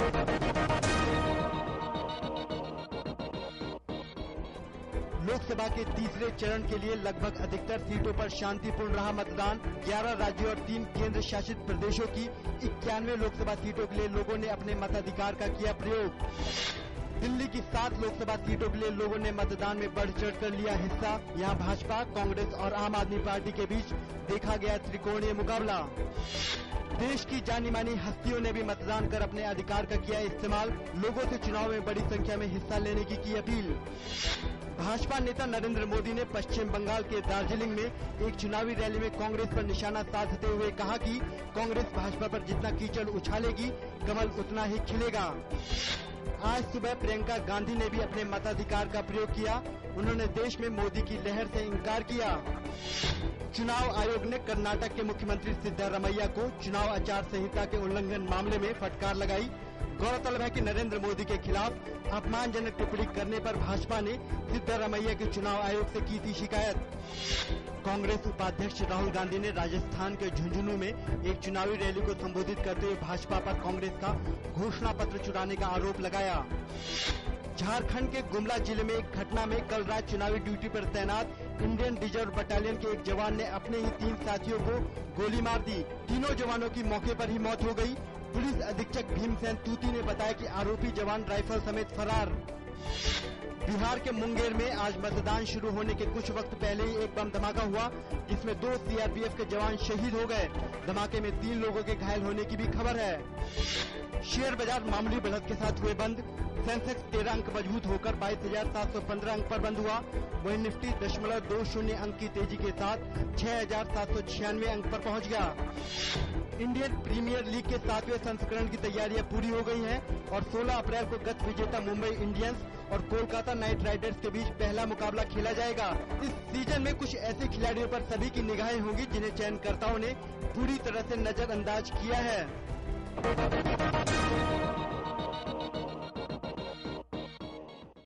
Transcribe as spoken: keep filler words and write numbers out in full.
लोकसभा के तीसरे चरण के लिए लगभग अधिकतर सीटों पर शांतिपूर्ण रहा मतदान। ग्यारह राज्यों और तीन केंद्र शासित प्रदेशों की इक्यानवे लोकसभा सीटों के लिए लोगों ने अपने मताधिकार का किया प्रयोग। दिल्ली की सात लोकसभा सीटों के लिए लोगों ने मतदान में बढ़ चढ़ कर लिया हिस्सा। यहां भाजपा, कांग्रेस और आम आदमी पार्टी के बीच देखा गया त्रिकोणीय मुकाबला। देश की जानी मानी हस्तियों ने भी मतदान कर अपने अधिकार का किया इस्तेमाल। लोगों से चुनाव में बड़ी संख्या में हिस्सा लेने की की अपील। भाजपा नेता नरेंद्र मोदी ने पश्चिम बंगाल के दार्जिलिंग में एक चुनावी रैली में कांग्रेस पर निशाना साधते हुए कहा कि कांग्रेस भाजपा पर जितना कीचड़ उछालेगी, कमल उतना ही खिलेगा। आज सुबह प्रियंका गांधी ने भी अपने मताधिकार का प्रयोग किया। उन्होंने देश में मोदी की लहर से इंकार किया। चुनाव आयोग ने कर्नाटक के मुख्यमंत्री सिद्धारमैया को चुनाव आचार संहिता के उल्लंघन मामले में फटकार लगाई। गौरतलब है कि नरेंद्र मोदी के खिलाफ अपमानजनक टिप्पणी करने पर भाजपा ने सिद्धारमैया के चुनाव आयोग से की थी शिकायत। कांग्रेस उपाध्यक्ष राहुल गांधी ने राजस्थान के झुंझुनू में एक चुनावी रैली को संबोधित करते हुए भाजपा पर कांग्रेस का घोषणा पत्र चुराने का आरोप लगाया। झारखंड के गुमला जिले में एक घटना में कल रात चुनावी ड्यूटी पर तैनात इंडियन रिजर्व बटालियन के एक जवान ने अपने ही तीन साथियों को गोली मार दी। तीनों जवानों की मौके पर ही मौत हो गई। पुलिस अधीक्षक भीमसेन तूती ने बताया कि आरोपी जवान राइफल समेत फरार। बिहार के मुंगेर में आज मतदान शुरू होने के कुछ वक्त पहले ही एक बम धमाका हुआ, जिसमें दो सीआरपीएफ के जवान शहीद हो गए। धमाके में तीन लोगों के घायल होने की भी खबर है। शेयर बाजार मामूली बढ़त के साथ हुए बंद। सेंसेक्स तेरह अंक मजबूत होकर बाईस हजार सात सौ पंद्रह अंक पर बंद हुआ। वहीं निफ्टी दशमलव दो शून्य अंक की तेजी के साथ छह हजार सात सौ छियानवे अंक पर पहुंच गया। इंडियन प्रीमियर लीग के सातवें संस्करण की तैयारियां पूरी हो गई हैं और सोलह अप्रैल को गत विजेता मुंबई इंडियंस और कोलकाता नाइट राइडर्स के बीच पहला मुकाबला खेला जाएगा। इस सीजन में कुछ ऐसे खिलाड़ियों पर सभी की निगाहें होंगी जिन्हें चयनकर्ताओं ने पूरी तरह से नजरअंदाज किया है।